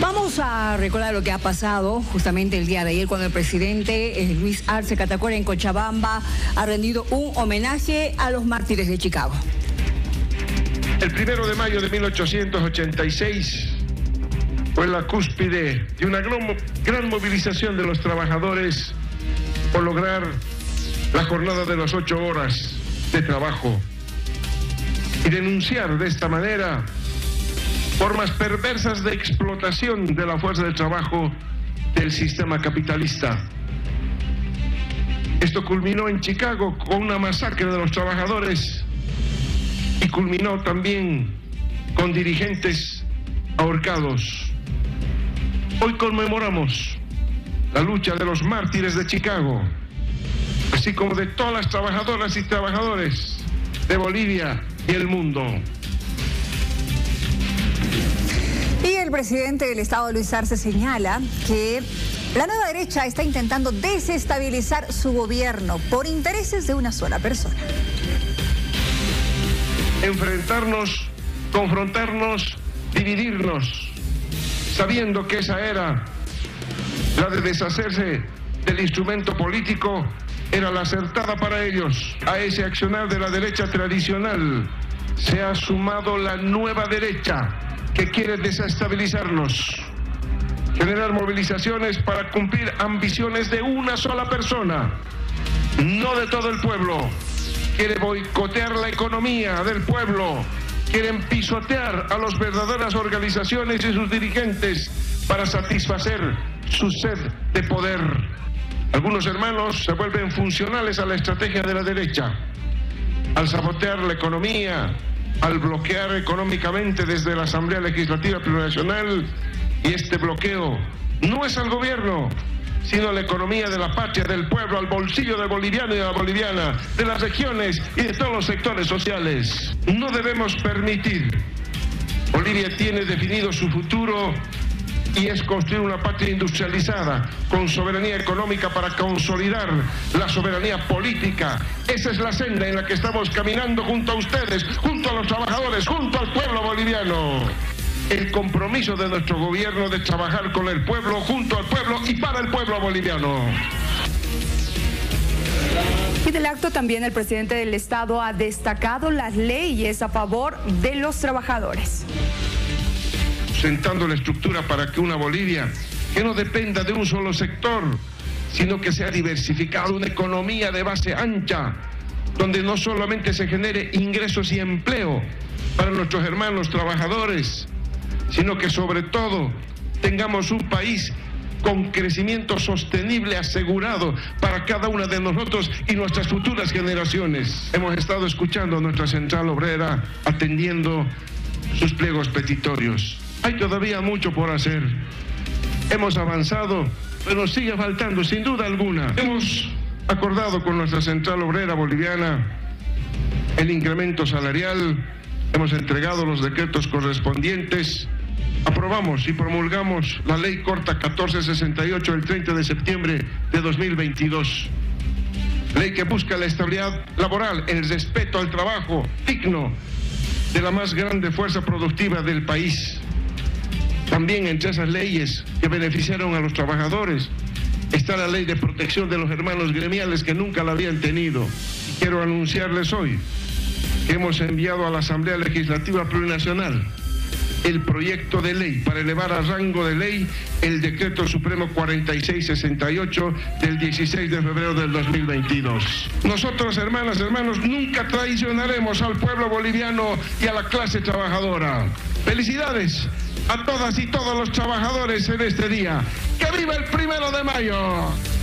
Vamos a recordar lo que ha pasado justamente el día de ayer cuando el presidente Luis Arce Catacora en Cochabamba ha rendido un homenaje a los mártires de Chicago. El 1 de mayo de 1886 fue la cúspide de una gran movilización de los trabajadores por lograr la jornada de las 8 horas de trabajo y denunciar de esta manera formas perversas de explotación de la fuerza de trabajo del sistema capitalista. Esto culminó en Chicago con una masacre de los trabajadores y culminó también con dirigentes ahorcados. Hoy conmemoramos la lucha de los mártires de Chicago, así como de todas las trabajadoras y trabajadores de Bolivia y el mundo. Y el presidente del Estado, Luis Arce, señala que la nueva derecha está intentando desestabilizar su gobierno por intereses de una sola persona. Enfrentarnos, confrontarnos, dividirnos, sabiendo que esa era la de deshacerse del instrumento político, era la acertada para ellos. A ese accionar de la derecha tradicional se ha sumado la nueva derecha, que quiere desestabilizarnos, generar movilizaciones para cumplir ambiciones de una sola persona, no de todo el pueblo. Quiere boicotear la economía del pueblo, quieren pisotear a las verdaderas organizaciones y sus dirigentes para satisfacer su sed de poder. Algunos hermanos se vuelven funcionales a la estrategia de la derecha, al sabotear la economía, al bloquear económicamente desde la Asamblea Legislativa Plurinacional, y este bloqueo no es al gobierno, sino a la economía de la patria, del pueblo, al bolsillo del boliviano y de la boliviana, de las regiones y de todos los sectores sociales. No debemos permitir. Bolivia tiene definido su futuro y es construir una patria industrializada, con soberanía económica para consolidar la soberanía política. Esa es la senda en la que estamos caminando junto a ustedes, junto a los trabajadores, junto al pueblo boliviano. El compromiso de nuestro gobierno de trabajar con el pueblo, junto al pueblo y para el pueblo boliviano. Y del acto también el presidente del Estado ha destacado las leyes a favor de los trabajadores. Sentando la estructura para que una Bolivia que no dependa de un solo sector, sino que sea diversificada, una economía de base ancha, donde no solamente se genere ingresos y empleo para nuestros hermanos trabajadores, sino que sobre todo tengamos un país con crecimiento sostenible asegurado para cada una de nosotros y nuestras futuras generaciones. Hemos estado escuchando a nuestra central obrera, atendiendo sus pliegos petitorios. Hay todavía mucho por hacer. Hemos avanzado, pero nos sigue faltando, sin duda alguna. Hemos acordado con nuestra central obrera boliviana el incremento salarial, hemos entregado los decretos correspondientes, aprobamos y promulgamos la ley corta 1468 del 30 de septiembre de 2022. Ley que busca la estabilidad laboral, el respeto al trabajo digno de la más grande fuerza productiva del país. También entre esas leyes que beneficiaron a los trabajadores está la ley de protección de los hermanos gremiales, que nunca la habían tenido. Y quiero anunciarles hoy que hemos enviado a la Asamblea Legislativa Plurinacional el proyecto de ley para elevar a rango de ley el Decreto Supremo 4668 del 16 de febrero del 2022. Nosotros, hermanas, hermanos, nunca traicionaremos al pueblo boliviano y a la clase trabajadora. Felicidades a todas y todos los trabajadores en este día. ¡Que viva el 1 de mayo!